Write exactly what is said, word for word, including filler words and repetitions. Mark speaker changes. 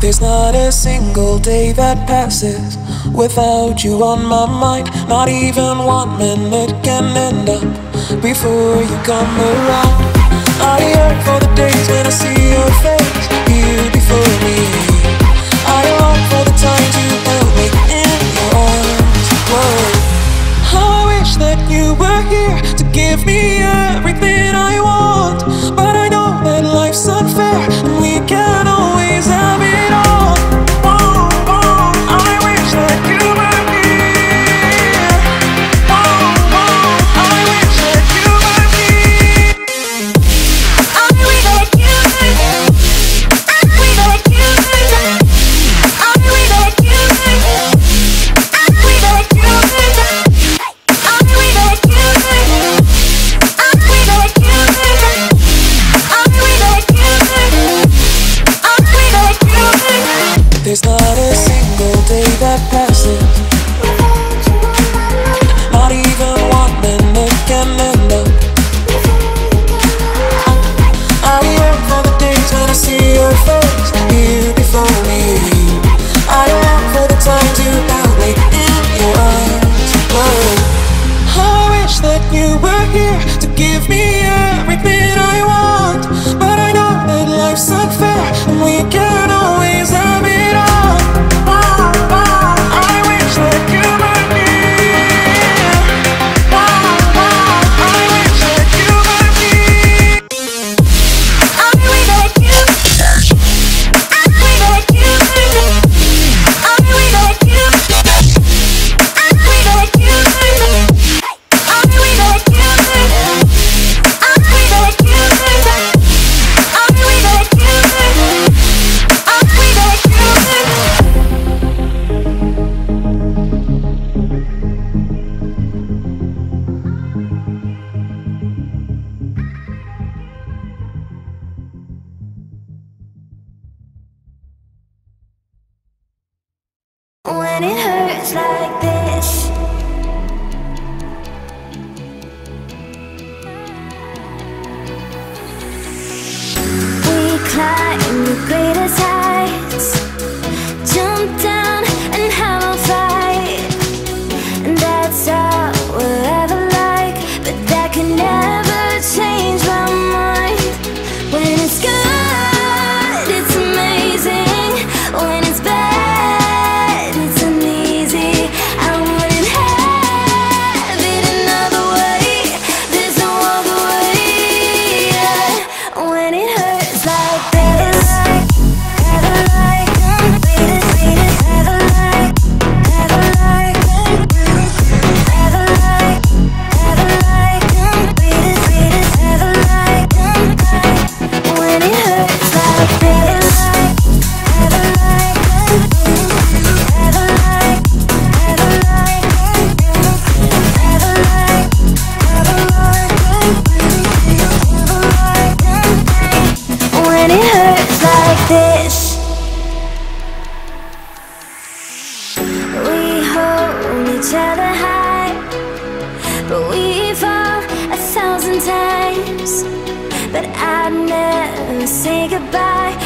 Speaker 1: There's not a single day that passes without you on my mind. Not even one minute can end up before you come around. I yearn for the days when I see your face here before me. I long for the times you held me in your arms. Whoa. I wish that you were here to give me everything I want, but I know that life's unfair and we can't always have it all. Oh, oh, I wish that you were here. Oh, oh, I wish that you were here. I wish that you were here. I wish that you were here. I wish that you were here. I wish that you were here. I wish that you were here. I wish that you were here. I wish that you were here. I wish that you were here. There's not a single day that passes, not even one minute can end up. I yearn for the days when I see your face here before me. I long for the times you held me in your arms. Whoa. I wish that you were here to give me everything I want, but I know that life's unfair and we can't always have it all. Oh, oh, I wish that you were here. Oh, oh, I wish that you were here. I wish that you were here. I wish that you were here. I wish that you were here. I wish that you were here. I wish that you were here. I wish that you were here. I wish that you were here. I wish that you were here. When it hurts like this, we climb the greatest heights, jump down and have a fight, and that's all we'll ever like. But that can never change my mind. When it's good, it's amazing. When it's bad, it's uneasy. I wouldn't have it another way. There's no other way. Yeah. When it hurts like this, ever like, ever like, ever like, ever like, ever like, ever like, ever like. When it hurts like this, ever like, ever like, ever like, ever like, ever like. When it hurts like this, we hold each other high, but we fall a thousand times. But I'd never say goodbye.